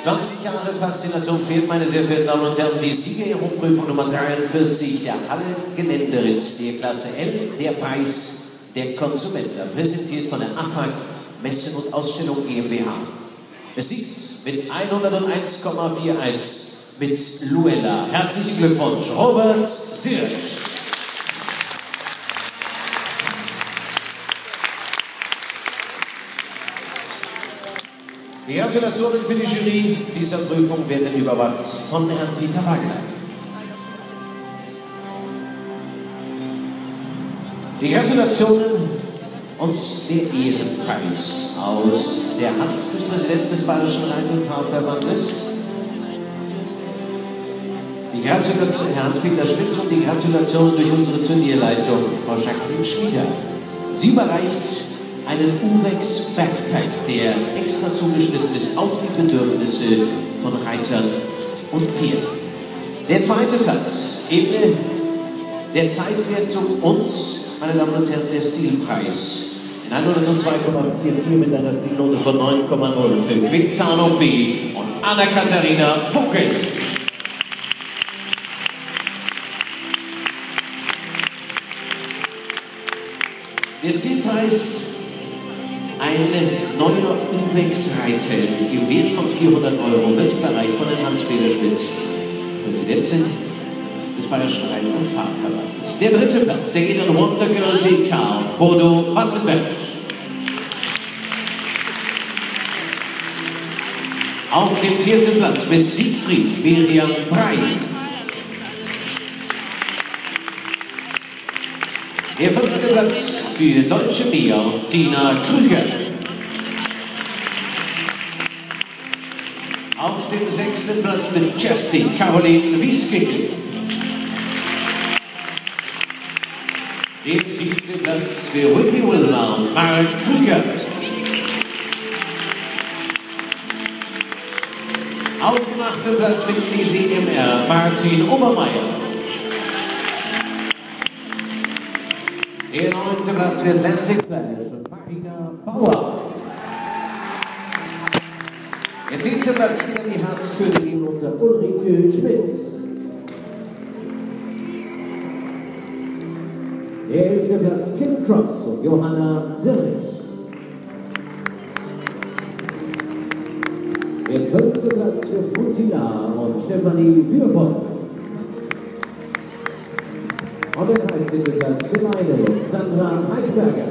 20 Jahre Faszination fehlt, meine sehr verehrten Damen und Herren, die Siegerehrung Prüfung Nummer 43 der Hallengeländeritt der Klasse L, der Preis der Consumenta, präsentiert von der AFAG Messen und Ausstellung GmbH. Es siegt mit 101,41 mit Luella. Herzlichen Glückwunsch, Robert Siegerehrung. Die Gratulationen für die Jury dieser Prüfung werden überwacht von Herrn Peter Wagner. Die Gratulationen und der Ehrenpreis aus der Hand des Präsidenten des Bayerischen Reit- und Fahrverbandes. Die Gratulation Herrn Hans-Peter Schmid und die Gratulation durch unsere Turnierleitung, Frau Schmid. Sie überreicht einen Uwex Backpack, der extra zugeschnitten ist auf die Bedürfnisse von Reitern und Pferden. Der zweite Platz, Ebene der Zeitwertung und, meine Damen und Herren, der Stilpreis. In 102,44 mit einer Stilnote von 9,0 für Quintano P. und Anna-Katharina Funkel. Der Stilpreis, ein neuer Uwex-Reithelm im Wert von 400 €, wird überreicht von Herrn Hans-Peter Schmid, Präsidentin des Bayerischen Reit- und Fahrverbandes. Der dritte Platz, der geht an Wonder Girl DK, Bodo Battenberg. Auf dem vierten Platz mit Siegfried Miriam Brey. Der fünfte Platz für Deutsche Mia, Tina Krüger. Auf dem sechsten Platz mit Justin, Caroline Wieskickel. Der siebte Platz für Whippy Wilmer, Mark Krüger. Auf dem achten Platz mit Lisi MR, Martin Obermeier. Der neunte Platz für Atlantic Flash und Marina Bauer. Der zehnte Platz für die Herzkönigin unter Ulrike Schmid. Der 11. Platz Kim Cross und Johanna Sirrich. Der 12. Platz für Frutina und Stefanie Würvold. Und der 13. Platz für meine Sandra Heidberger.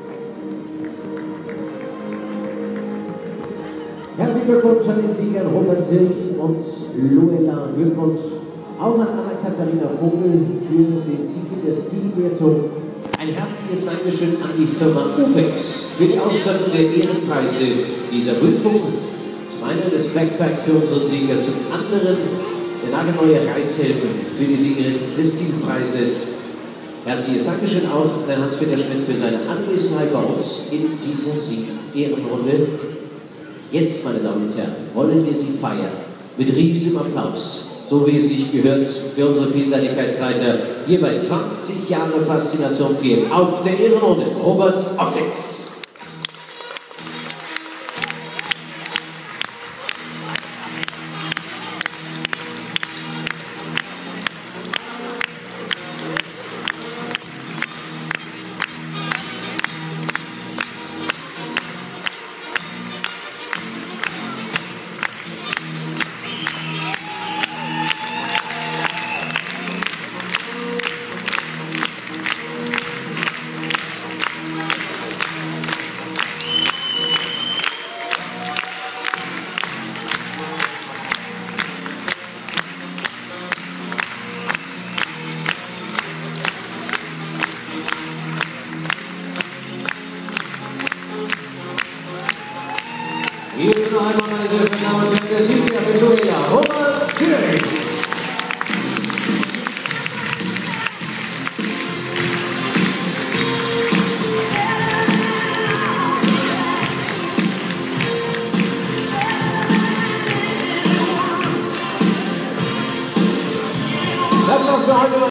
Herzlichen Glückwunsch an den Sieger Robert Siegerehrung und Luella. Glückwunsch auch an Anna-Katharina Vogel für den Sieg in der Stilwertung. Ein herzliches Dankeschön an die Firma Uwex für die Ausstattung der Ehrenpreise dieser Prüfung. Zum einen das Backpack für unseren Sieger, zum anderen der nagelneue Reithelm für die Siegerin des Stilpreises. Herzliches Dankeschön auch an Hans-Peter Schmid für seine Anwesenheit bei uns in dieser Sieg-Ehrenrunde. Jetzt, meine Damen und Herren, wollen wir Sie feiern mit riesigem Applaus, so wie es sich gehört für unsere Vielseitigkeitsreiter hier bei 20 Jahre Faszination 4 auf der Ehrenrunde. Robert, auf geht's! Hier sind noch einmal meine sehr verehrten Damen und Herren, der Sieger mit Luella, Robert Siegerehrung. Das war's für heute.